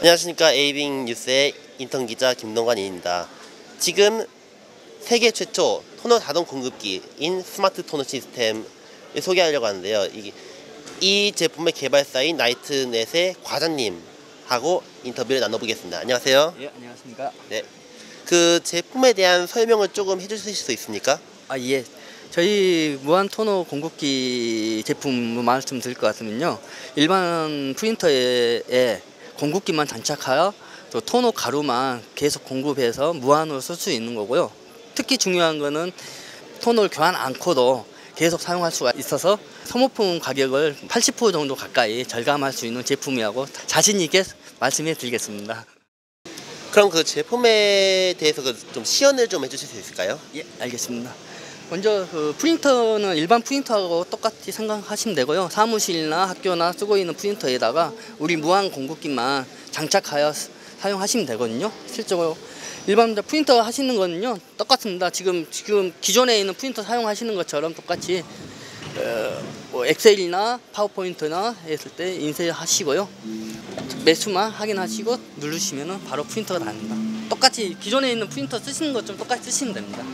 안녕하십니까. 에이빙 뉴스의 인턴 기자 김동관입니다. 지금 세계 최초 토너 자동 공급기인 스마트 토너 시스템을 소개하려고 하는데요. 이 제품의 개발사인 나이트넷의 과장님하고 인터뷰를 나눠보겠습니다. 안녕하세요. 예, 안녕하십니까. 네, 그 제품에 대한 설명을 조금 해주실 수 있습니까? 예. 저희 무한 토너 공급기 제품 말씀드릴 것 같으면요. 일반 프린터에 공급기만 장착하여 또 토너 가루만 계속 공급해서 무한으로 쓸 수 있는 거고요. 특히 중요한 거는 토너를 교환 않고도 계속 사용할 수가 있어서 소모품 가격을 80% 정도 가까이 절감할 수 있는 제품이라고 자신 있게 말씀해 드리겠습니다. 그럼 그 제품에 대해서 좀 시연을 좀 해주실 수 있을까요? 예, 알겠습니다. 먼저 그 프린터는 일반 프린터하고 똑같이 생각하시면 되고요. 사무실이나 학교나 쓰고 있는 프린터에다가 우리 무한 공급기만 장착하여 사용하시면 되거든요. 실제로 일반 프린터 하시는 거는요 똑같습니다. 지금 기존에 있는 프린터 사용하시는 것처럼 똑같이 뭐 엑셀이나 파워포인트나 했을 때 인쇄하시고요. 매수만 확인하시고 누르시면은 바로 프린터가 나옵니다. 똑같이 기존에 있는 프린터 쓰시는 것처럼 똑같이 쓰시면 됩니다.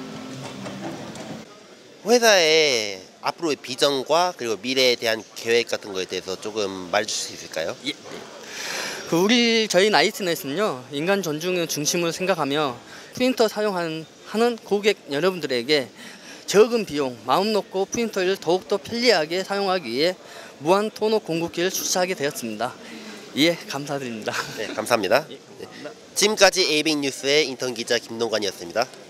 회사의 앞으로의 비전과 그리고 미래에 대한 계획 같은 거에 대해서 조금 말해주실 수 있을까요? 예. 저희 나이트넷은요 인간 존중의 중심을 생각하며 프린터 사용하는 고객 여러분들에게 적은 비용, 마음 놓고 프린터를 더욱더 편리하게 사용하기 위해 무한 토너 공급기를 출시하게 되었습니다. 예, 감사드립니다. 네, 감사합니다. 예, 감사합니다. 지금까지 에이빙 뉴스의 인턴 기자 김동관이었습니다.